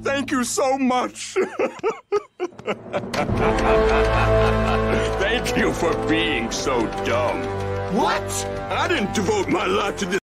Thank you so much. Thank you for being so dumb. What? I didn't devote my life to this.